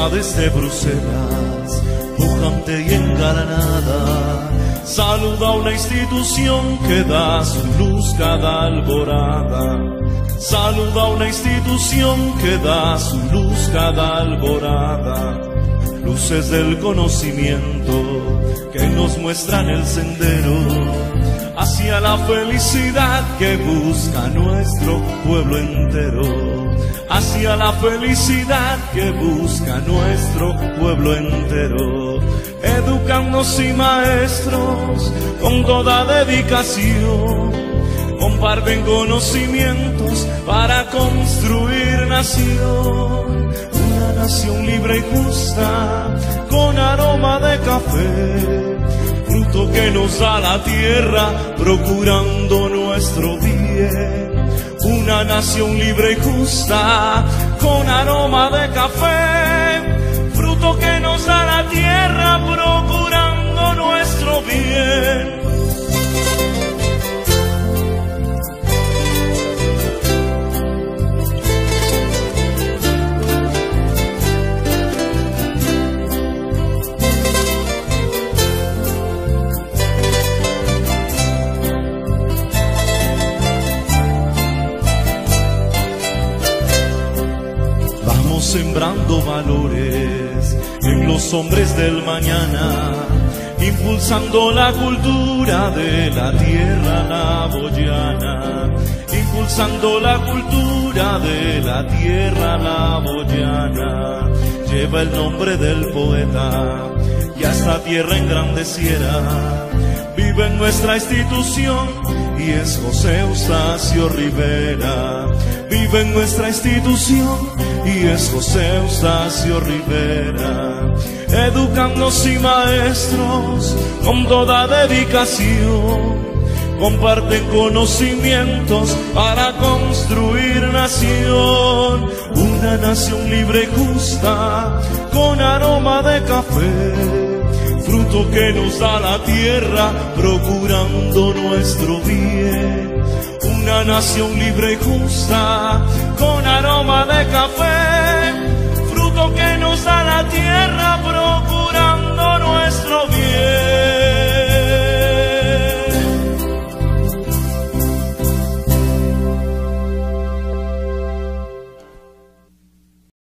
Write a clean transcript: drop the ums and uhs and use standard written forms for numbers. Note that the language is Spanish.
llega desde Bruselas, pujante y engalanada, saluda a una institución que da su luz cada alborada. Saluda a una institución que da su luz cada alborada. Luces del conocimiento que nos muestran el sendero hacia la felicidad que busca nuestro pueblo entero. Hacia la felicidad que busca nuestro pueblo entero. Educandos y maestros con toda dedicación comparten conocimientos para construir nación. Una nación libre y justa con aroma de café, fruto que nos da la tierra procurando nuestro bien. Una nación libre y justa con aroma de café, fruto que nos da la tierra procurando nuestro bien. Sembrando valores en los hombres del mañana, impulsando la cultura de la tierra navojoyana, impulsando la cultura de la tierra navojoyana. Lleva el nombre del poeta y a esta tierra engrandeciera. Vive en nuestra institución y es José Eustacio Rivera. Vive en nuestra institución y es José Eustacio Rivera. Educandos y maestros con toda dedicación comparten conocimientos para construir nación. Una nación libre y justa con aroma de café, fruto que nos da la tierra procurando nuestro bien. Una nación libre y justa con aroma de café,